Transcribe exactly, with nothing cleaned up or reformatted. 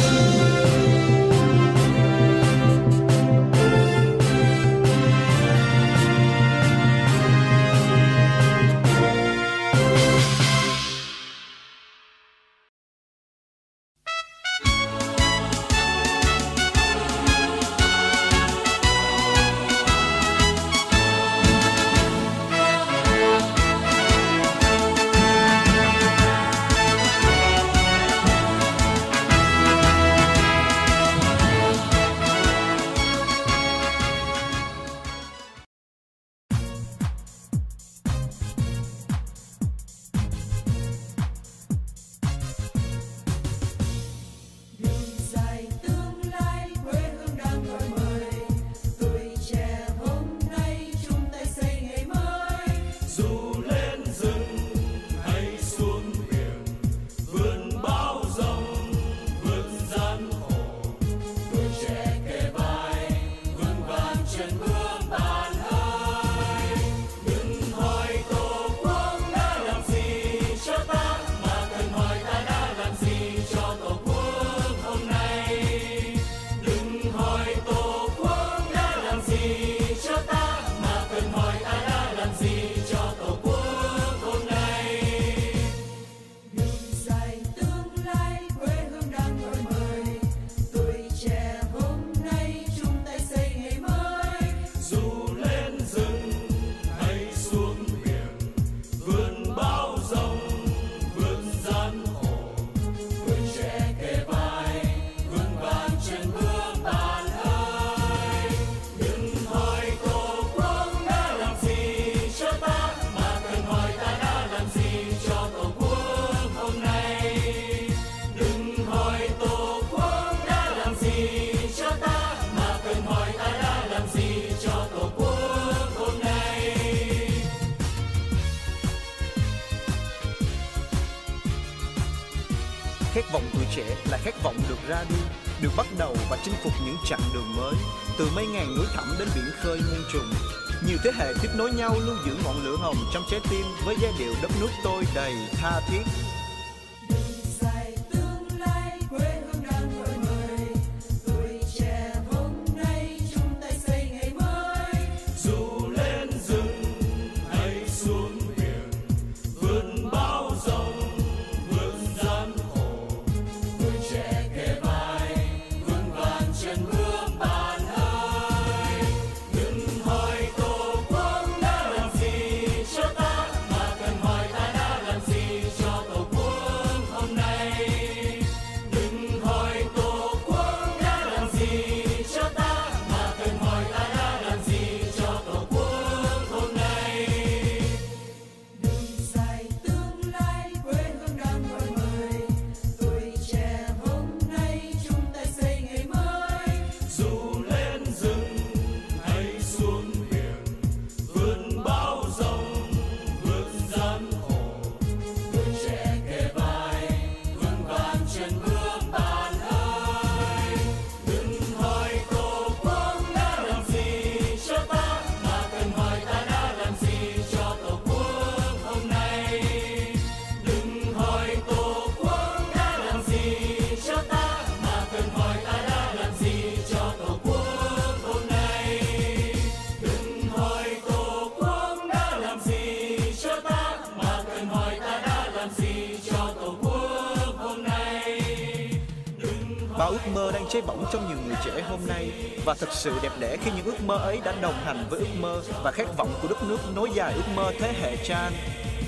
Khát vọng tuổi trẻ là khát vọng được ra đi, được bắt đầu và chinh phục những chặng đường mới, từ mây ngàn núi thẳm đến biển khơi muôn trùng. Nhiều thế hệ tiếp nối nhau lưu giữ ngọn lửa hồng trong trái tim với giai điệu đất nước tôi đầy tha thiết. Bao ước mơ đang cháy bỏng trong nhiều người trẻ hôm nay, và thật sự đẹp đẽ khi những ước mơ ấy đã đồng hành với ước mơ và khát vọng của đất nước nối dài ước mơ thế hệ cha anh.